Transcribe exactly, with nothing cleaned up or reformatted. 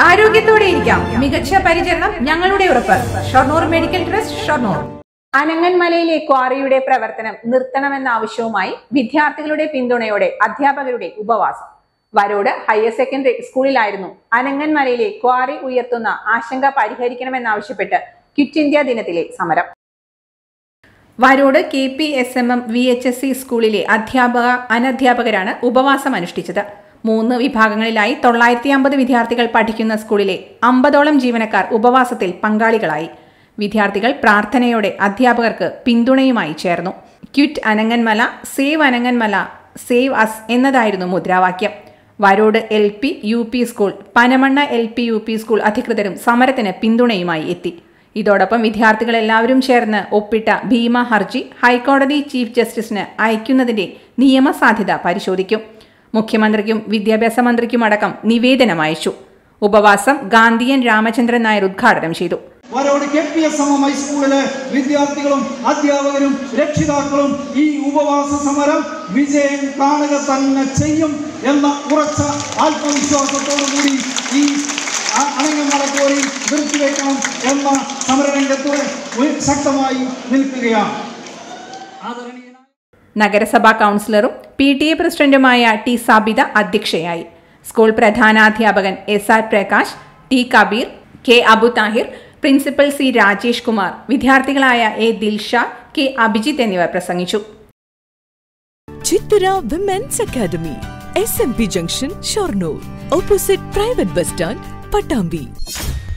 ആരോഗ്യത്തോടെ ഇരിക്കാം. മികച്ച പരിചരണം ഞങ്ങളുടെ ഉറപ്പ്. Shoranur medical trust, Shoranur. അനങ്ങന്മലയിലെ ക്വാറിയുടെ പ്രവർത്തനം നിർത്തണമെന്ന ആവശ്യവുമായി വിദ്യാർത്ഥികളുടെ പിന്തുണയോടെ അധ്യാപകരുടെ ഉപവാസം. വരോട് ഹയർ സെക്കൻഡറി സ്കൂളിലായിരുന്നു അനങ്ങന്മലയിലെ ക്വാറി ഉയർത്തുന്ന ആശങ്ക പരിഹരിക്കണമെന്നാവശ്യപ്പെട്ട് ക്വിറ്റ് ഇന്ത്യ ദിനത്തിലെ സമരം. Varode K P S M M V H S C സ്കൂളിലെ അധ്യാപക അനധ്യാപകരാണ് ഉപവാസം അനുഷ്ഠിച്ചത്. മൂന്ന് വിഭാഗങ്ങളിലായി തൊള്ളായിരത്തി അമ്പത് വിദ്യാർത്ഥികൾ പഠിക്കുന്ന സ്കൂളിലെ അമ്പതോളം ജീവനക്കാർ ഉപവാസത്തിൽ പങ്കാളികളായി. വിദ്യാർത്ഥികൾ പ്രാർത്ഥനയോടെ അധ്യാപകർക്ക് പിന്തുണയുമായി ചേർന്നു. Quit Ananganmala, save Ananganmala, save us എന്നതായിരുന്നു മുദ്രാവാക്യം. Varode L P U P school, Panamanna L P U P school അധികൃതരും സമരത്തിന് പിന്തുണയുമായി എത്തി. ഇതോടൊപ്പം വിദ്യാർത്ഥികൾ എല്ലാവരും ചേർന്ന് ഒപ്പിട്ട ഭീമ ഹർജി ഹൈക്കോടതി ചീഫ് ജസ്റ്റിസിന് അയക്കുന്നതിന്റെ നിയമസാധ്യത പരിശോധിക്കും. മുഖ്യമന്ത്രിക്കും വിദ്യാഭ്യാസ മന്ത്രിക്കുമടക്കം നിവേദനം അയച്ചു. ഉപവാസം ഗാന്ധിയൻ രാമചന്ദ്രൻ നായർ ഉദ്ഘാടനം ചെയ്തു. Varode K P S M M ഹൈസ്കൂളിലെ വിദ്യാർത്ഥികളും അധ്യാപകരും രക്ഷിതാക്കളും ഈ ഉപവാസ സമരം വിജയം കാണുക തന്നെ ചെയ്യും എന്ന ഉറച്ച ആത്മവിശ്വാസത്തോടുകൂടി ഈ അനങ്ങന്മല ക്വാറി നിർത്തിവെക്കണം എന്ന സമരരംഗത്ത് ശക്തമായി നിൽക്കുകയാണ്. നഗരസഭാ കൗൺസിലറും പി ടി എ പ്രസിഡന്റുമായ ടി സാബിത അധ്യക്ഷയായി. സ്കൂൾ പ്രധാനാധ്യാപകൻ S R Prakash, T Kabeer, K Abu Thahir, principal C Rajesh Kumar, വിദ്യാർത്ഥികളായ എ ദിൽഷ, കെ അഭിജിത്ത് എന്നിവർ പ്രസംഗിച്ചു. Chithara women's academy, S M P junction, Shoranur, opposite private bus stand, Pattambi.